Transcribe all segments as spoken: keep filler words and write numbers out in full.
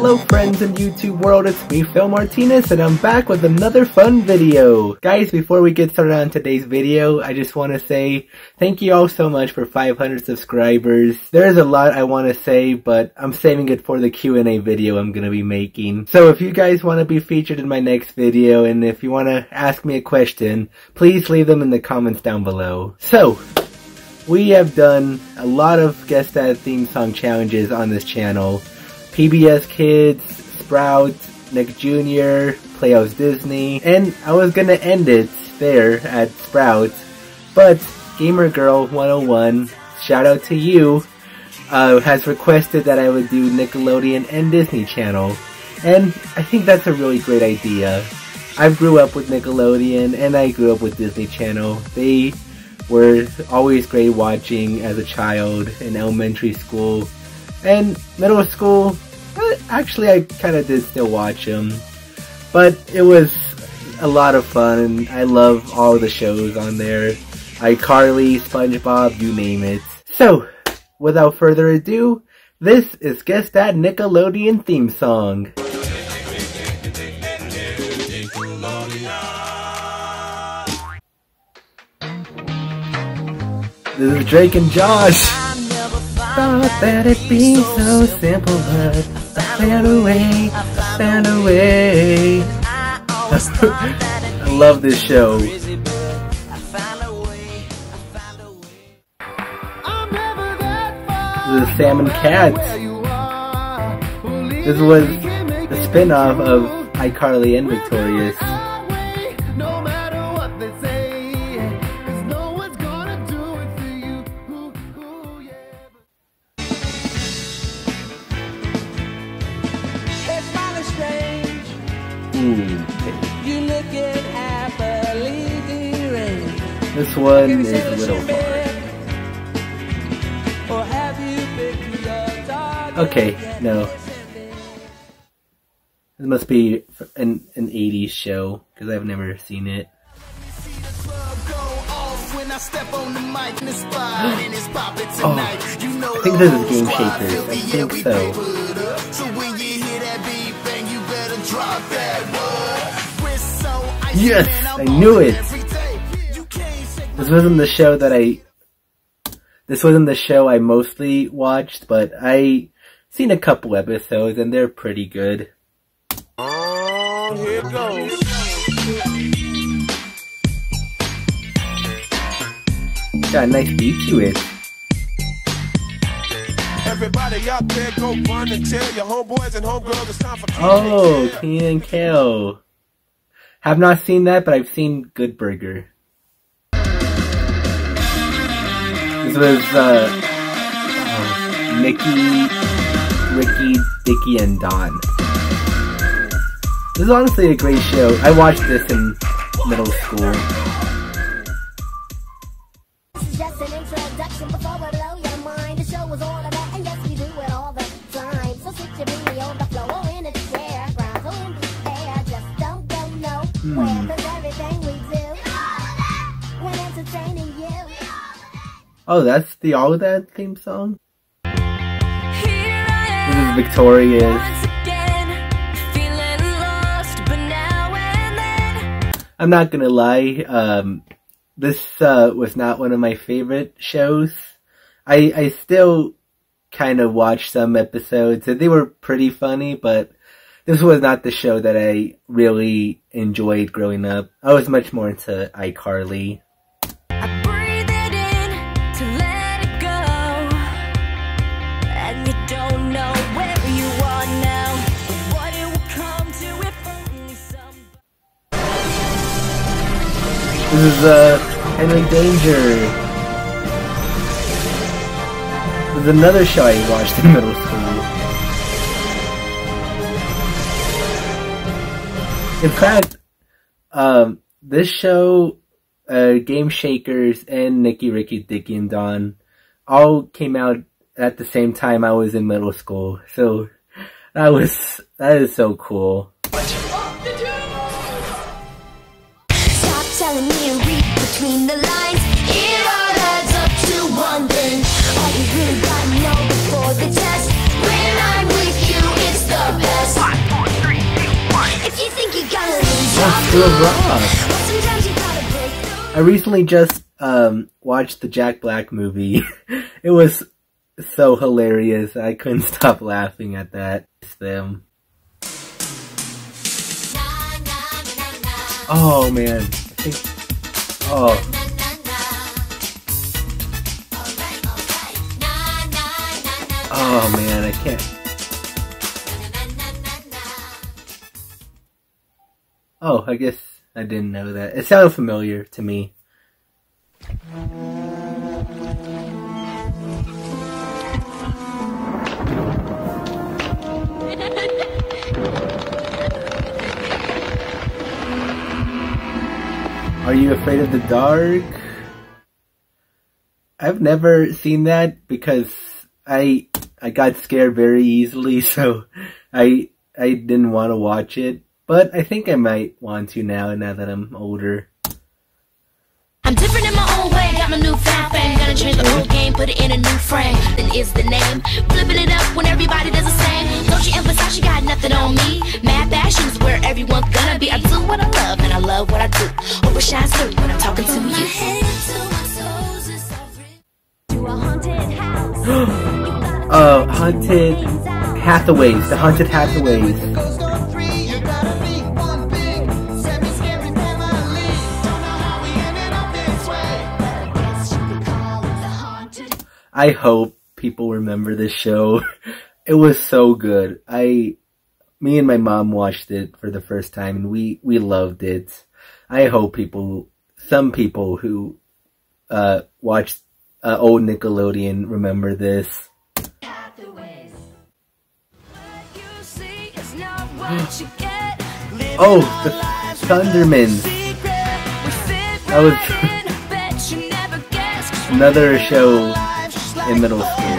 Hello friends in YouTube world, it's me Phil Martinez and I'm back with another fun video. Guys, before we get started on today's video, I just want to say thank you all so much for five hundred subscribers. There is a lot I want to say, but I'm saving it for the Q and A video I'm going to be making. So if you guys want to be featured in my next video and if you want to ask me a question, please leave them in the comments down below. So, we have done a lot of Guess That theme song challenges on this channel. P B S Kids, Sprout, Nick Junior, Playhouse Disney, and I was gonna end it there at Sprout, but Gamer Girl one oh one, shout out to you, uh, has requested that I would do Nickelodeon and Disney Channel, and I think that's a really great idea. I grew up with Nickelodeon and I grew up with Disney Channel. They were always great watching as a child in elementary school. And middle school, actually I kind of did still watch them, but it was a lot of fun and I love all the shows on there. iCarly, SpongeBob, you name it. So, without further ado, this is Guess That Nickelodeon theme song. This is Drake and Josh. Thought that it'd be so simple, but I found a way, I found a way. I love this show. This is Sam and Cat. This was the spin-off of iCarly and Victorious. This one is a little hard. Okay, no. This must be an, an eighties show, because I've never seen it. Oh, I think this is Game Shakers. I think so. Yes! I knew it! This wasn't the show that I... This wasn't the show I mostly watched, but I seen a couple episodes and they're pretty good. Oh, here it goes. Got a nice beat to it. Everybody out there go run and tell your homeboys and homegirls it's time for Oh, Kenan and Kel. Have not seen that, but I've seen Good Burger. This was, uh, uh, Mickey, Ricky, Dickie, and Don. This is honestly a great show. I watched this in middle school. This is just an introduction before we blow your mind. The show was all of that, and yes, we do it all the time. So sit your baby on the floor or in a chair, ground or in the air. Just don't go nowhere, cause everything we do, when entertaining you. Oh, that's the All of That theme song? This is Victorious. I'm not gonna lie, um, this uh, was not one of my favorite shows. I, I still kind of watched some episodes and they were pretty funny, but this was not the show that I really enjoyed growing up. I was much more into iCarly. This is, uh, Henry Danger. This is another show I watched in middle school. In fact, um, this show, uh, Game Shakers and Nicky, Ricky, Dickie, and Don all came out at the same time I was in middle school. So, that was, that is so cool. Telling me and read between the lines. It all adds up to one thing. All you really gotta know before the test. When I'm with you, it's the best. Oh, School of Rock. I recently just um, watched the Jack Black movie. It was so hilarious. I couldn't stop laughing at that. It's them. Oh man. I think. Oh. Oh man, I can't. Oh, I guess I didn't know that. It sounded familiar to me. Are you afraid of the dark? I've never seen that because I I got scared very easily, so I I didn't want to watch it. But I think I might want to now, now that I'm older. I'm different in my own way, got my new found fame. Gonna change the old game, put it in a new frame. Then is the name, flipping it up when everybody does the same. Don't you emphasize you got nothing on me. Mad fashion's where everyone's gonna be. I do what I love and I love what I do. Hope it shines through when I'm talking to you. uh, Haunted Hathaways, the Haunted Hathaways. I hope people remember this show. It was so good. I, me and my mom watched it for the first time and we, we loved it. I hope people, some people who, uh, watched, uh, old Nickelodeon remember this. Oh, the Thundermans. That was another show in middle school.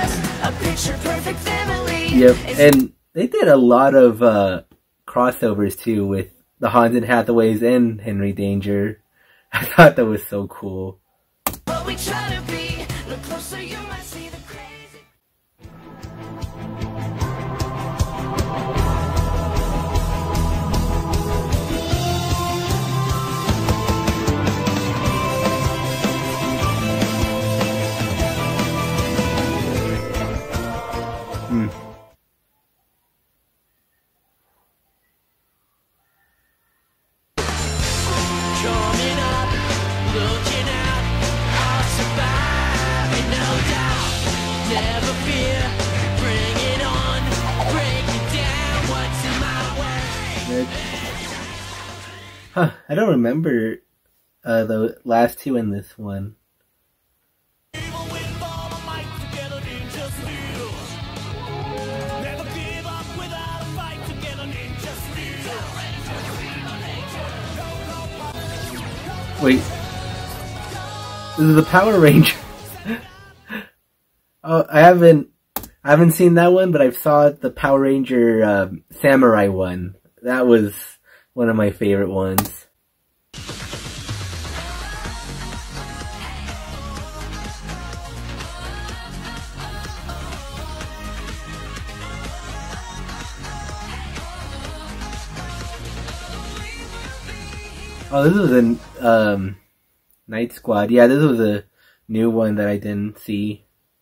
Yep, and they did a lot of uh, crossovers too with the Haunted Hathaways and Henry Danger. I thought that was so cool. Hmm. Coming up, looking out, I'll survive, no doubt. Never fear, bring it on, break it down, what's in my way. Huh, I don't remember uh, the last two in this one. Wait, this is the Power Ranger. Oh, I haven't, I haven't seen that one, but I saw the Power Ranger um, Samurai one. That was one of my favorite ones. Oh, this was a um, Night Squad. Yeah, this was a new one that I didn't see.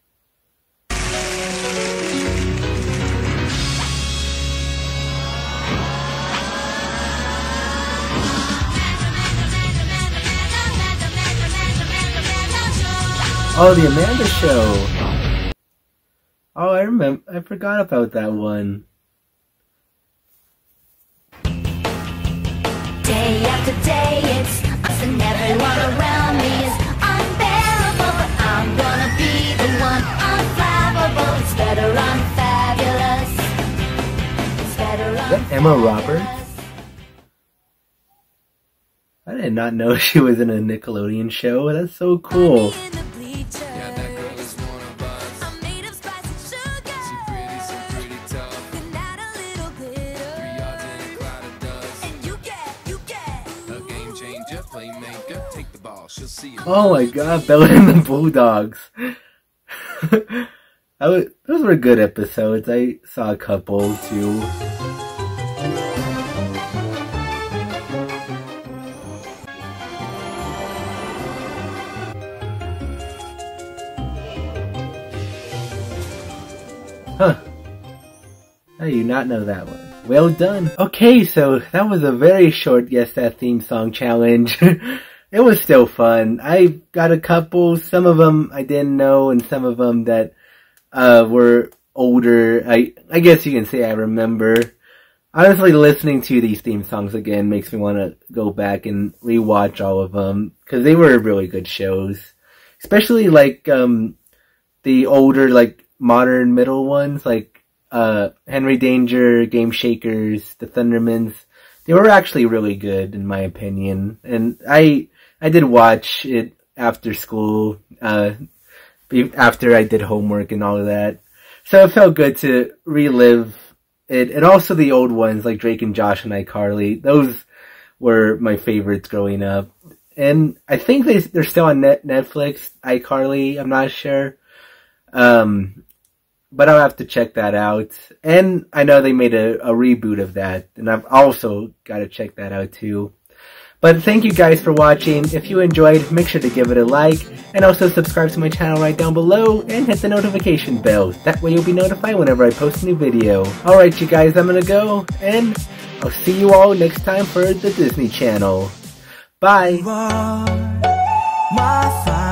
Oh, the Amanda Show. Oh, I remember. I forgot about that one. Day after day, it's us and everyone around me is unbearable, but I'm gonna be the one unflappable. It's better, I'm fabulous. It's better, I'm Is that Emma Roberts? I did not know she was in a Nickelodeon show. That's so cool. Oh my god, Bella and the Bulldogs. I was, those were good episodes. I saw a couple too. Huh. I do not know that one. Well done. Okay, so that was a very short Guess That Theme Song challenge. It was still fun. I got a couple, some of them I didn't know, and some of them that uh, were older. I, I guess you can say I remember. Honestly, listening to these theme songs again makes me want to go back and rewatch all of them, because they were really good shows. Especially like um, the older, like modern middle ones, like uh, Henry Danger, Game Shakers, The Thundermans. They were actually really good, in my opinion. And I I did watch it after school, uh, after I did homework and all of that. So it felt good to relive it. And also the old ones, like Drake and Josh and iCarly. Those were my favorites growing up. And I think they, they're still on net, Netflix, iCarly. I'm not sure. Um, but I'll have to check that out. And I know they made a, a reboot of that. And I've also got to check that out too. But thank you guys for watching. If you enjoyed, make sure to give it a like. And also subscribe to my channel right down below. And hit the notification bell. That way you'll be notified whenever I post a new video. Alright you guys, I'm gonna go. And I'll see you all next time for the Disney Channel. Bye!